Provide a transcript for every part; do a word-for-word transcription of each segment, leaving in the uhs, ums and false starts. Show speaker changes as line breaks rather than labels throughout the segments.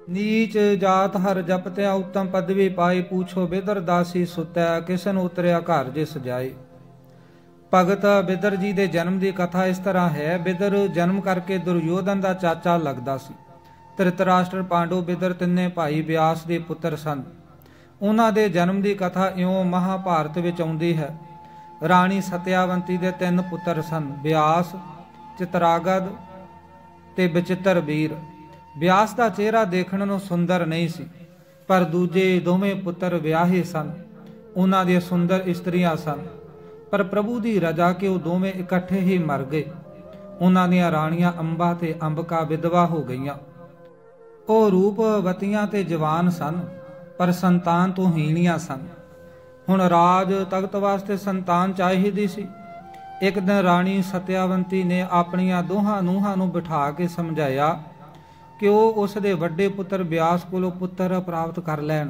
नीच जात हर जपत्या उत्तम पदवी पाई, पूछो बिदर दासी सुतै, किसन उतरिया घर जिस जाए। ਭਗਤ ਬਿਦਰ ਜੀ ਦੇ ਜਨਮ ਦੀ ਕਥਾ ਇਸ ਤਰ੍ਹਾਂ ਹੈ। ਬਿਦਰ ਜਨਮ ਕਰਕੇ ਦੁਰਯੋਧਨ ਦਾ ਚਾਚਾ ਲੱਗਦਾ ਸੀ। ਧ੍ਰਿਤਰਾਸ਼ਟਰ, ਪਾਂਡੂ, ਬਿਦਰ ਤਿੰਨੇ ਭਾਈ ਬਿਆਸ ਦੇ ਪੁੱਤਰ ਸਨ। ਉਹਨਾਂ ਦੇ ਜਨਮ ਦੀ ਕਥਾ ਇਉਂ ਮਹਾਭਾਰਤ ਵਿੱਚ ਆਉਂਦੀ ਹੈ। ਰਾਣੀ ਸਤਿਆਵੰਤੀ ਦੇ ਤਿੰਨ ਪੁੱਤਰ ਸਨ, ਬਿਆਸ, ਚਿਤਰਾਗਦ ਤੇ ਬਚਿੱਤਰ ਵੀਰ। ਬਿਆਸ ਦਾ ਚਿਹਰਾ ਦੇਖਣ ਨੂੰ ਸੁੰਦਰ ਨਹੀਂ ਸੀ, ਪਰ ਦੂਜੇ ਦੋਵੇਂ ਪੁੱਤਰ ਵਿਆਹੇ ਸਨ। ਉਹਨਾਂ ਦੀਆਂ ਸੁੰਦਰ ਇਸਤਰੀਆਂ ਸਨ, ਪਰ ਪ੍ਰਭੂ ਦੀ ਰਜ਼ਾ ਕਿ ਉਹ ਦੋਵੇਂ ਇਕੱਠੇ ਹੀ ਮਰ ਗਏ। ਉਹਨਾਂ ਦੀਆਂ ਰਾਣੀਆਂ ਅੰਬਾ ਤੇ ਅੰਬਕਾ ਵਿਧਵਾ ਹੋ ਗਈਆਂ। ਉਹ ਰੂਪਵਤੀਆਂ ਤੇ ਜਵਾਨ ਸਨ, ਪਰ ਸੰਤਾਨ ਤੋਂ ਹੀਣੀਆਂ ਸਨ। ਹੁਣ ਰਾਜ ਤਖਤ ਵਾਸਤੇ ਸੰਤਾਨ ਚਾਹੀਦੀ ਸੀ। ਇੱਕ ਦਿਨ ਰਾਣੀ ਸਤਿਆਵੰਤੀ ਨੇ ਆਪਣੀਆਂ ਦੋਹਾਂ ਨੂੰਹਾਂ ਨੂੰ ਬਿਠਾ ਕੇ ਸਮਝਾਇਆ ਕਿ ਉਹ ਉਸ ਦੇ ਵੱਡੇ ਪੁੱਤਰ ਬਿਆਸ ਕੋਲੋਂ ਪੁੱਤਰ ਪ੍ਰਾਪਤ ਕਰ ਲੈਣ।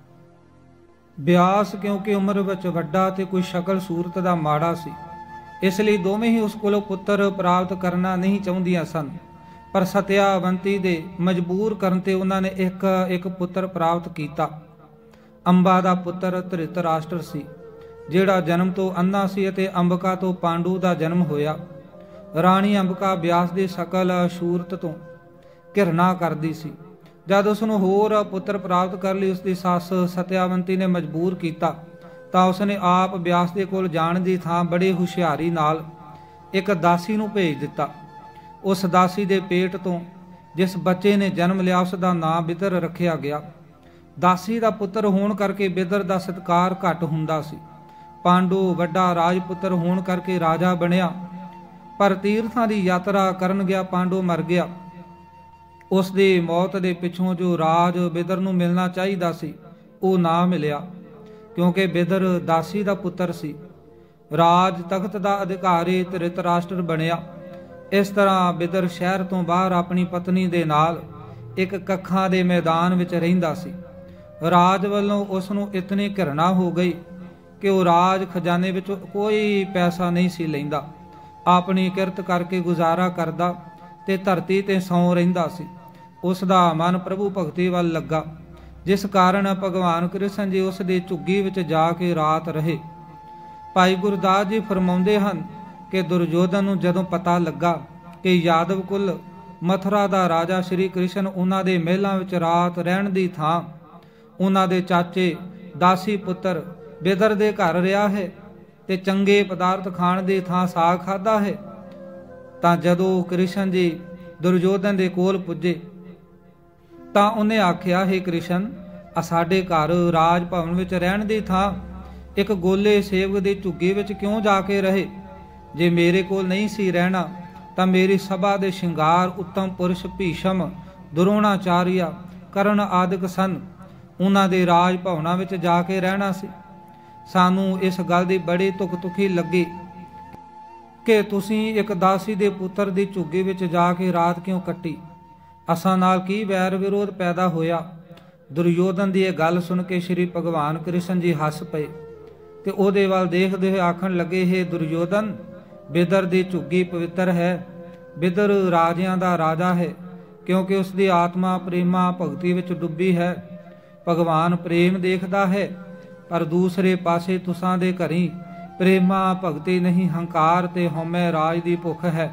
ਬਿਆਸ ਕਿਉਂਕਿ ਉਮਰ ਵਿੱਚ ਵੱਡਾ ਤੇ ਕੋਈ ਸ਼ਕਲ ਸੂਰਤ ਦਾ ਮਾੜਾ ਸੀ, ਇਸ ਲਈ ਦੋਵੇਂ ਹੀ ਉਸ ਕੋਲੋਂ ਪੁੱਤਰ ਪ੍ਰਾਪਤ ਕਰਨਾ ਨਹੀਂ ਚਾਹੁੰਦੀਆਂ ਸਨ। ਪਰ ਸਤਿਆਵੰਤੀ ਦੇ ਮਜਬੂਰ ਕਰਨ ਤੇ ਉਹਨਾਂ ਨੇ ਇੱਕ ਇੱਕ ਪੁੱਤਰ ਪ੍ਰਾਪਤ ਕੀਤਾ। ਅੰਬਾ ਦਾ ਪੁੱਤਰ ਧ੍ਰਿਤਰਾਸ਼ਟਰ ਸੀ, ਜਿਹੜਾ ਜਨਮ ਤੋਂ ਅੰਨਾ ਸੀ, ਅਤੇ ਅੰਬਕਾ ਤੋਂ ਪਾਂਡੂ ਦਾ ਜਨਮ ਹੋਇਆ। ਰਾਣੀ ਅੰਬਕਾ ਬਿਆਸ ਦੀ ਸ਼ਕਲ ਸੂਰਤ ਤੋਂ ਘਿਰਣਾ ਕਰਦੀ ਸੀ। ਜਦ ਉਸ ਨੂੰ ਹੋਰ ਪੁੱਤਰ ਪ੍ਰਾਪਤ ਕਰ ਲਈ ਉਸ ਦੀ ਸੱਸ ਸਤਿਆਵੰਤੀ ਨੇ ਮਜਬੂਰ ਕੀਤਾ, ਤਾਂ ਉਸਨੇ ਆਪ ਬਿਆਸ ਦੇ ਕੋਲ ਜਾਣ ਦੀ ਥਾਂ ਬੜੀ ਹੁਸ਼ਿਆਰੀ ਨਾਲ ਇੱਕ ਦਾਸੀ ਨੂੰ ਭੇਜ ਦਿੱਤਾ। ਉਸ ਦਾਸੀ ਦੇ ਪੇਟ ਤੋਂ ਜਿਸ ਬੱਚੇ ਨੇ ਜਨਮ ਲਿਆ, ਉਸ ਦਾ ਨਾਂ ਬਿਦਰ ਰੱਖਿਆ ਗਿਆ। ਦਾਸੀ ਦਾ ਪੁੱਤਰ ਹੋਣ ਕਰਕੇ ਬਿਦਰ ਦਾ ਸਤਿਕਾਰ ਘੱਟ ਹੁੰਦਾ ਸੀ। ਪਾਂਡੂ ਵੱਡਾ ਰਾਜਪੁੱਤਰ ਹੋਣ ਕਰਕੇ ਰਾਜਾ ਬਣਿਆ, ਪਰ ਤੀਰਥਾਂ ਦੀ ਯਾਤਰਾ ਕਰਨ ਗਿਆ ਪਾਂਡੂ ਮਰ ਗਿਆ। ਉਸ ਦੀ ਮੌਤ ਦੇ ਪਿੱਛੋਂ ਜੋ ਰਾਜ ਬਿਦਰ ਨੂੰ ਮਿਲਣਾ ਚਾਹੀਦਾ ਸੀ, ਉਹ ਨਾ ਮਿਲਿਆ, ਕਿਉਂਕਿ ਬਿਦਰ ਦਾਸੀ ਦਾ ਪੁੱਤਰ ਸੀ। ਰਾਜ ਤਖਤ ਦਾ ਅਧਿਕਾਰੀ ਧ੍ਰਿਤਰਾਸ਼ਟਰ ਬਣਿਆ। ਇਸ ਤਰ੍ਹਾਂ ਬਿਦਰ ਸ਼ਹਿਰ ਤੋਂ ਬਾਹਰ ਆਪਣੀ ਪਤਨੀ ਦੇ ਨਾਲ ਇੱਕ ਕੱਖਾਂ ਦੇ ਮੈਦਾਨ ਵਿੱਚ ਰਹਿੰਦਾ ਸੀ। ਰਾਜ ਵੱਲੋਂ ਉਸ ਨੂੰ ਇਤਨੀ ਘਿਰਣਾ ਹੋ ਗਈ ਕਿ ਉਹ ਰਾਜ ਖਜ਼ਾਨੇ ਵਿੱਚ ਕੋਈ ਪੈਸਾ ਨਹੀਂ ਸੀ ਲੈਂਦਾ। ਆਪਣੀ ਕਿਰਤ ਕਰਕੇ ਗੁਜ਼ਾਰਾ ਕਰਦਾ ਤੇ ਧਰਤੀ ਤੇ ਸੌਂ ਰਹਿੰਦਾ ਸੀ। ਉਸ ਦਾ ਮਨ ਪ੍ਰਭੂ ਭਗਤੀ ਵੱਲ ਲੱਗਾ, ਜਿਸ ਕਾਰਨ ਭਗਵਾਨ ਕ੍ਰਿਸ਼ਨ ਜੀ ਉਸ ਦੇ ਝੁੱਗੀ ਵਿੱਚ ਜਾ ਕੇ ਰਾਤ ਰਹੇ। ਭਾਈ ਗੁਰਦਾਸ ਜੀ ਫਰਮਾਉਂਦੇ ਹਨ ਕਿ ਦੁਰਯੋਧਨ ਨੂੰ ਜਦੋਂ ਪਤਾ ਲੱਗਾ ਕਿ ਯਾਦਵ ਕੁਲ ਮਥੁਰਾ ਦਾ ਰਾਜਾ ਸ਼੍ਰੀ ਕ੍ਰਿਸ਼ਨ ਉਹਨਾਂ ਦੇ ਮਹਿਲਾਂ ਵਿੱਚ ਰਾਤ ਰਹਿਣ ਦੀ ਥਾਂ ਉਹਨਾਂ ਦੇ ਚਾਚੇ ਦਾਸੀ ਪੁੱਤਰ ਬਿਦਰ ਦੇ ਘਰ ਰਿਹਾ ਹੈ ਤੇ ਚੰਗੇ ਪਦਾਰਥ ਖਾਣ ਦੀ ਥਾਂ ਸਾਗ ਖਾਧਾ ਹੈ, ਤਾਂ ਜਦੋਂ ਕ੍ਰਿਸ਼ਨ ਜੀ ਦੁਰਯੋਧਨ ਦੇ ਕੋਲ ਪੁੱਜੇ ਤਾਂ ਉਹਨੇ ਆਖਿਆ, ਹੈ ਕ੍ਰਿਸ਼ਨ, ਆ ਸਾਡੇ ਘਰ ਰਾਜ ਭਵਨ ਵਿੱਚ ਰਹਿਣ ਦੀ ਥਾਂ ਇੱਕ ਗੋਲੇ ਸੇਵਕ ਦੀ ਝੁੱਗੀ ਵਿੱਚ ਕਿਉਂ ਜਾ ਕੇ ਰਹੇ? ਜੇ ਮੇਰੇ ਕੋਲ ਨਹੀਂ ਸੀ ਰਹਿਣਾ ਤਾਂ ਮੇਰੀ ਸਭਾ ਦੇ ਸ਼ਿੰਗਾਰ ਉੱਤਮ ਪੁਰਸ਼ ਭੀਸ਼ਮ, ਦੁਰੋਣਾਚਾਰੀਆ, ਕਰਨ ਆਦਿਕ ਸਨ, ਉਹਨਾਂ ਦੇ ਰਾਜ ਭਵਨਾਂ ਵਿੱਚ ਜਾ ਕੇ ਰਹਿਣਾ ਸੀ। ਸਾਨੂੰ ਇਸ ਗੱਲ ਦੀ ਬੜੀ ਤੁਕ ਤੁਖੀ ਲੱਗੀ ਕਿ ਤੁਸੀਂ ਇੱਕ ਦਾਸੀ ਦੇ ਪੁੱਤਰ ਦੀ ਝੁੱਗੀ ਵਿੱਚ ਜਾ ਕੇ ਰਾਤ ਕਿਉਂ ਕੱਟੀ? ਅਸਾਂ ਨਾਲ ਕੀ ਵੈਰ ਵਿਰੋਧ ਪੈਦਾ ਹੋਇਆ? ਦੁਰਯੋਧਨ ਦੀ ਇਹ ਗੱਲ ਸੁਣ ਕੇ ਸ਼੍ਰੀ ਭਗਵਾਨ ਕ੍ਰਿਸ਼ਨ ਜੀ ਹੱਸ ਪਏ ਤੇ ਉਹਦੇ ਵੱਲ ਦੇਖਦੇ ਹੋਏ ਆਖਣ ਲੱਗੇ, ਹੈ ਦੁਰਯੋਧਨ, ਬਿਦਰ ਦੀ ਝੁੱਗੀ ਪਵਿੱਤਰ ਹੈ। ਬਿਦਰ ਰਾਜਿਆਂ ਦਾ ਰਾਜਾ ਹੈ, ਕਿਉਂਕਿ ਉਸ ਦੀ ਆਤਮਾ ਪ੍ਰੇਮਾ ਭਗਤੀ ਵਿੱਚ ਡੁੱਬੀ ਹੈ। ਭਗਵਾਨ ਪ੍ਰੇਮ ਦੇਖਦਾ ਹੈ, ਪਰ ਦੂਸਰੇ ਪਾਸੇ ਤੁਸਾਂ ਦੇ ਘਰੀ ਪ੍ਰੇਮਾ ਭਗਤੀ ਨਹੀਂ, ਹੰਕਾਰ ਤੇ ਹਉਮੈ ਰਾਜ ਦੀ ਭੁੱਖ ਹੈ।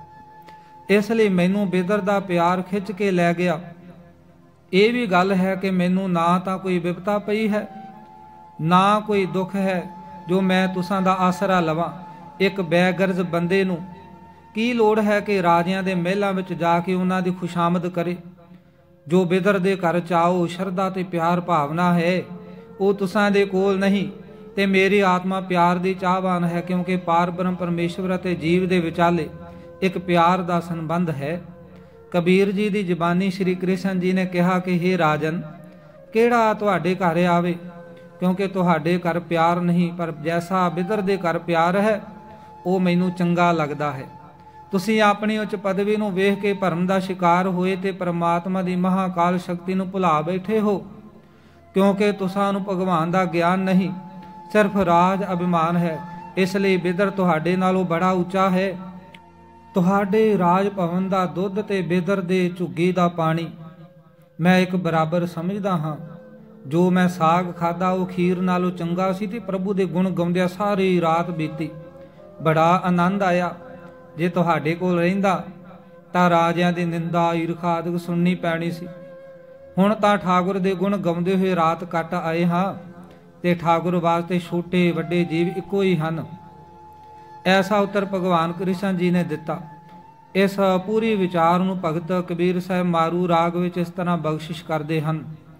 ਇਸ ਲਈ ਮੈਨੂੰ ਬਿਦਰ ਦਾ ਪਿਆਰ ਖਿੱਚ ਕੇ ਲੈ ਗਿਆ। ਇਹ ਵੀ ਗੱਲ ਹੈ ਕਿ ਮੈਨੂੰ ਨਾ ਤਾਂ ਕੋਈ ਵਿਪਤਾ ਪਈ ਹੈ, ਨਾ ਕੋਈ ਦੁੱਖ ਹੈ ਜੋ ਮੈਂ ਤੁਸਾਂ ਦਾ ਆਸਰਾ ਲਵਾਂ। ਇੱਕ ਬੇਗਰਜ਼ ਬੰਦੇ ਨੂੰ ਕੀ ਲੋੜ ਹੈ ਕਿ ਰਾਜਿਆਂ ਦੇ ਮਹਿਲਾਂ ਵਿੱਚ ਜਾ ਕੇ ਉਹਨਾਂ ਦੀ ਖੁਸ਼ਾਮਦ ਕਰੇ? ਜੋ ਬਿਦਰ ਦੇ ਘਰ ਚਾਓ, ਸ਼ਰਧਾ ਤੇ ਪਿਆਰ ਭਾਵਨਾ ਹੈ, ਉਹ ਤੁਸਾਂ ਦੇ ਕੋਲ ਨਹੀਂ। ਤੇ ਮੇਰੀ ਆਤਮਾ ਪਿਆਰ ਦੀ ਚਾਹਵਾਨ ਹੈ, ਕਿਉਂਕਿ ਪਾਰ ਬ੍ਰਹਮ ਪਰਮੇਸ਼ਵਰ ਅਤੇ ਜੀਵ ਦੇ ਵਿਚਾਲੇ ਇੱਕ ਪਿਆਰ ਦਾ ਸੰਬੰਧ ਹੈ। ਕਬੀਰ ਜੀ ਦੀ ਜ਼ਬਾਨੀ ਸ਼੍ਰੀ ਕ੍ਰਿਸ਼ਨ ਜੀ ਨੇ ਕਿਹਾ ਕਿ ਹੇ ਰਾਜਨ, ਕਿਹੜਾ ਤੁਹਾਡੇ ਘਰ ਆਵੇ, ਕਿਉਂਕਿ ਤੁਹਾਡੇ ਘਰ ਪਿਆਰ ਨਹੀਂ, ਪਰ ਜੈਸਾ ਬਿਦਰ ਦੇ ਘਰ ਪਿਆਰ ਹੈ, ਉਹ ਮੈਨੂੰ ਚੰਗਾ ਲੱਗਦਾ ਹੈ। ਤੁਸੀਂ ਆਪਣੀ ਉੱਚ ਪਦਵੀ ਨੂੰ ਵੇਖ ਕੇ ਭਰਮ ਦਾ ਸ਼ਿਕਾਰ ਹੋਏ ਤੇ ਪਰਮਾਤਮਾ ਦੀ ਮਹਾਕਾਲ ਸ਼ਕਤੀ ਨੂੰ ਭੁਲਾ ਬੈਠੇ ਹੋ, ਕਿਉਂਕਿ ਤੁਸਾਂ ਨੂੰ ਭਗਵਾਨ ਦਾ ਗਿਆਨ ਨਹੀਂ, ਸਿਰਫ ਰਾਜ ਅਭਿਮਾਨ ਹੈ। ਇਸ ਲਈ ਬਿਦਰ ਤੁਹਾਡੇ ਨਾਲੋਂ ਬੜਾ ਉੱਚਾ ਹੈ। ਤੁਹਾਡੇ ਰਾਜ ਭਵਨ ਦਾ ਦੁੱਧ ਤੇ ਬਿਦਰ ਦੇ ਝੁੱਗੀ ਦਾ ਪਾਣੀ मैं एक बराबर समझदा हाँ। जो मैं साग खादा वो खीर नालों चंगा सी ते प्रभु दे गुण गाउंदिया सारी रात बीती। बड़ा आनंद आया। जे तुहाडे कोल रहिंदा तां राजिਆਂ ਦੀ निंदा ईर्खा आदि सुननी पैनी सी। हुण तां ठाकुर दे गुण गाउंदे होए रात कट आए हाँ ते ठाकुर वास्ते छोटे वड्डे जीव इक्को ही हन। ऐसा उत्तर भगवान कृष्ण जी ने दिता। इस पूरी विचार नूं भगत कबीर साहिब मारू राग विच इस तरह बख्शिश करदे हन।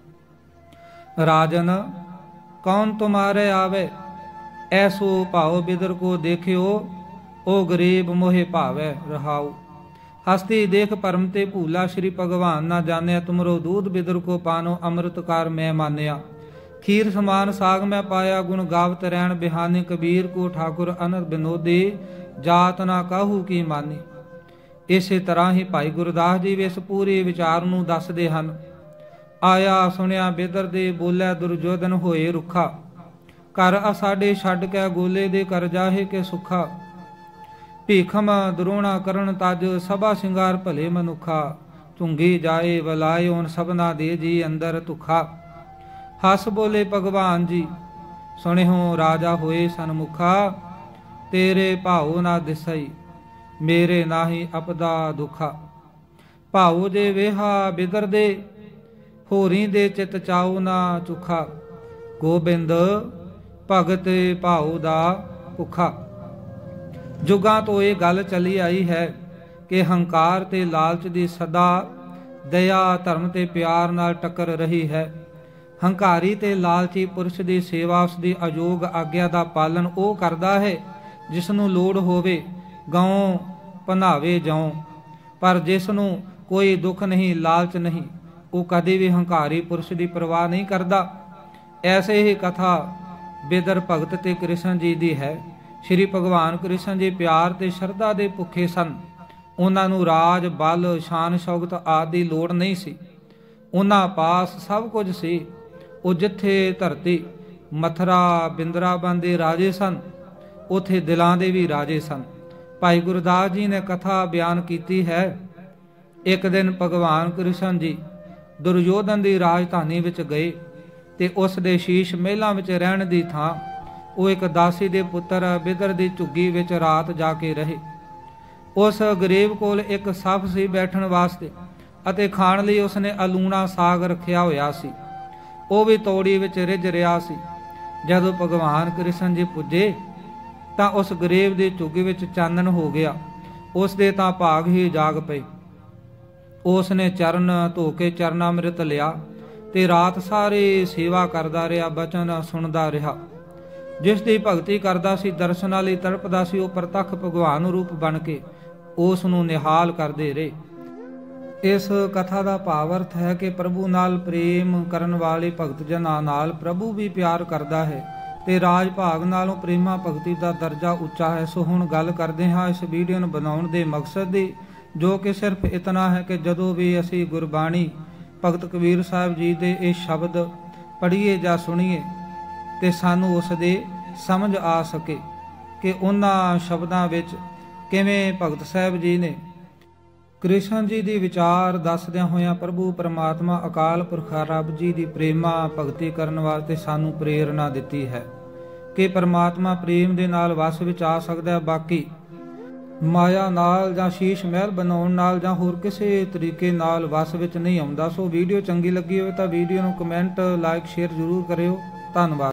राजन कौन तुम्हारे आवे, ऐसो भाव बिदर को देखियो, ओ गरीब मोहे भावे रहाओ। हस्ती देख परम ते भूला, श्री भगवान ना जाने, तुमरो दूध बिदर को पानो, अमृतकार मैं मानिया। खीर समान साग मैं पाया, गुण गावत रैन बिहानी, कबीर को ठाकुर अनर बिनोदी, जात ना काहू की मानी। इसे तरह ही भाई गुरदास जी इस पूरे विचार नूं दसदे हन। आया सुनिया बिदर दे, बोलै दुर्योधन होए रुखा, कर आ साडे छड्ड कै गोले दे, कर जाहे के सुखा। भीखम द्रोणा करण तज, सभा सिंगार भले मनुखा, चुंगी जाए वलाए उन सबना दे जी अंदर तुखा। हस बोले भगवान जी, सुनिहो राजा होए सनमुखा, तेरे भाओ ना दिसई, मेरे नाही अपदा दुखा। भाओ जे वेहा बिदर दे, होरी दे चित चाऊ ना चुखा, गोबिंद भगत भाऊ दा भुखा। जुगां तो ये गल चली आई है कि हंकार ते लालच दी सदा दया धर्म ते प्यार नाल टक्कर रही है। हंकारी ते लालची पुरुष दी सेवा उस दी अयोग आग्या दा पालन ਉਹ ਕਰਦਾ ਹੈ ਜਿਸ ਨੂੰ ਲੋੜ ਹੋਵੇ ਗਾਉਂ ਭਨਾਵੇ ਜਾਉ। ਪਰ ਜਿਸ ਨੂੰ ਕੋਈ ਦੁੱਖ ਨਹੀਂ ਲਾਲਚ ਨਹੀਂ ਉਹ ਕਦੇ ਵੀ ਹੰਕਾਰੀ ਪੁਰਸ਼ ਦੀ ਪਰਵਾਹ ਨਹੀਂ ਕਰਦਾ। ਐਸੇ ਹੀ ਕਥਾ ਬਿਦਰ ਭਗਤ ਤੇ ਕ੍ਰਿਸ਼ਨ ਜੀ ਦੀ ਹੈ। ਸ਼੍ਰੀ ਭਗਵਾਨ ਕ੍ਰਿਸ਼ਨ ਜੀ ਪਿਆਰ ਤੇ ਸ਼ਰਧਾ ਦੇ ਭੁੱਖੇ ਸਨ। ਉਹਨਾਂ ਨੂੰ ਰਾਜ ਬਲ ਸ਼ਾਨ ਸ਼ੌਕਤ ਆਦਿ ਦੀ ਲੋੜ ਨਹੀਂ ਸੀ। ਉਹਨਾਂ ਪਾਸ ਸਭ ਕੁਝ ਸੀ। ਉਹ ਜਿੱਥੇ ਧਰਤੀ ਮਥਰਾ ਬਿੰਦਰਾਬਨ ਦੇ ਰਾਜੇ ਸਨ ਉਥੇ ਦਿਲਾਂ ਦੇ ਵੀ ਰਾਜੇ ਸਨ। ਭਾਈ ਗੁਰਦਾਸ ਜੀ ਨੇ ਕਥਾ ਬਿਆਨ ਕੀਤੀ ਹੈ। ਇੱਕ ਦਿਨ ਭਗਵਾਨ ਕ੍ਰਿਸ਼ਨ ਜੀ ਦੁਰਯੋਧਨ ਦੀ ਰਾਜਧਾਨੀ ਵਿੱਚ ਗਏ ਤੇ ਉਸ ਦੇ ਸ਼ੀਸ਼ ਮਹਿਲਾਂ ਵਿੱਚ ਰਹਿਣ ਦੀ ਥਾਂ ਉਹ ਇੱਕ ਦਾਸੀ ਦੇ ਪੁੱਤਰ ਬਿਦਰ ਦੀ ਝੁੱਗੀ ਵਿੱਚ ਰਾਤ ਜਾ ਕੇ ਰਹੇ। ਉਸ ਗਰੀਬ ਕੋਲ ਇੱਕ ਸੱਪ ਸੀ ਬੈਠਣ ਵਾਸਤੇ ਅਤੇ ਖਾਣ ਲਈ ਉਸਨੇ ਅਲੂਣਾ ਸਾਗ ਰੱਖਿਆ ਹੋਇਆ ਸੀ। ਉਹ ਵੀ ਤੌੜੀ ਵਿੱਚ ਰਿੱਝ ਰਿਹਾ ਸੀ। ਜਦੋਂ ਭਗਵਾਨ ਕ੍ਰਿਸ਼ਨ ਜੀ ਪੁੱਜੇ ਤਾਂ ਉਸ ਗਰੀਬ ਦੀ ਝੁੱਗੀ ਵਿੱਚ ਚਾਨਣ ਹੋ ਗਿਆ। ਉਸ ਦੇ ਤਾਂ ਭਾਗ ਹੀ ਜਾਗ ਪਏ। ਉਸ ਨੇ ਚਰਨ ਧੋ ਕੇ ਚਰਨਾਮ੍ਰਿਤ ਲਿਆ ਤੇ ਰਾਤ ਸਾਰੀ ਸੇਵਾ ਕਰਦਾ ਰਿਹਾ, ਬਚਨ ਸੁਣਦਾ ਰਿਹਾ। ਜਿਸ ਦੀ ਭਗਤੀ ਕਰਦਾ ਸੀ, ਦਰਸ਼ਨਾਂ ਲਈ ਤੜਪਦਾ ਸੀ, ਉਹ ਪ੍ਰਤੱਖ ਭਗਵਾਨ ਰੂਪ ਬਣ ਕੇ ਉਸ ਨੂੰ ਨਿਹਾਲ ਕਰਦੇ ਰਹੇ। ਇਸ ਕਥਾ ਦਾ ਭਾਵ ਅਰਥ ਹੈ ਕਿ ਪ੍ਰਭੂ ਨਾਲ ਪ੍ਰੇਮ ਕਰਨ ਵਾਲੇ ਭਗਤ ਜਨਾਂ ਨਾਲ ਪ੍ਰਭੂ ਵੀ ਪਿਆਰ ਕਰਦਾ ਹੈ ਤੇ ਰਾਜ ਭਾਗ ਨਾਲੋਂ ਪ੍ਰੇਮਾ ਭਗਤੀ ਦਾ ਦਰਜਾ ਉੱਚਾ ਹੈ। ਸੋ ਹੁਣ ਗੱਲ ਕਰਦੇ ਹਾਂ ਇਸ ਵੀਡੀਓ ਨੂੰ ਬਣਾਉਣ ਦੇ ਮਕਸਦ ਦੀ, ਜੋ ਕਿ ਸਿਰਫ ਇਤਨਾ ਹੈ ਕਿ ਜਦੋਂ ਵੀ ਅਸੀਂ ਗੁਰਬਾਣੀ ਭਗਤ ਕਬੀਰ ਸਾਹਿਬ ਜੀ ਦੇ ਇਹ ਸ਼ਬਦ ਪੜ੍ਹੀਏ ਜਾਂ ਸੁਣੀਏ ਤੇ ਸਾਨੂੰ ਉਸ ਦੇ ਸਮਝ ਆ ਸਕੇ ਕਿ ਉਹਨਾਂ ਸ਼ਬਦਾਂ ਵਿੱਚ ਕਿਵੇਂ ਭਗਤ ਸਾਹਿਬ ਜੀ ਨੇ ਕ੍ਰਿਸ਼ਨ ਜੀ ਦੀ ਵਿਚਾਰ ਦੱਸਦਿਆਂ ਹੋਇਆਂ ਪ੍ਰਭੂ ਪਰਮਾਤਮਾ ਅਕਾਲ ਪੁਰਖ ਰੱਬ ਜੀ ਦੀ ਪ੍ਰੇਮਾ ਭਗਤੀ ਕਰਨ ਵਾਸਤੇ ਸਾਨੂੰ ਪ੍ਰੇਰਨਾ ਦਿੱਤੀ ਹੈ ਕਿ ਪਰਮਾਤਮਾ ਪ੍ਰੇਮ ਦੇ ਨਾਲ ਵਸ ਵਿੱਚ ਆ ਸਕਦਾ ਹੈ। ਬਾਕੀ ਮਾਇਆ ਨਾਲ ਜਾਂ ਸ਼ੀਸ਼ ਮਹਿਲ ਬਣਾਉਣ ਨਾਲ ਜਾਂ ਹੋਰ ਕਿਸੇ ਤਰੀਕੇ ਨਾਲ ਵਸ ਵਿੱਚ ਨਹੀਂ ਆਉਂਦਾ। ਸੋ ਵੀਡੀਓ ਚੰਗੀ ਲੱਗੀ ਹੋਵੇ ਤਾਂ ਵੀਡੀਓ ਨੂੰ ਕਮੈਂਟ ਲਾਈਕ ਸ਼ੇਅਰ ਜ਼ਰੂਰ ਕਰਿਓ। ਧੰਨਵਾਦ।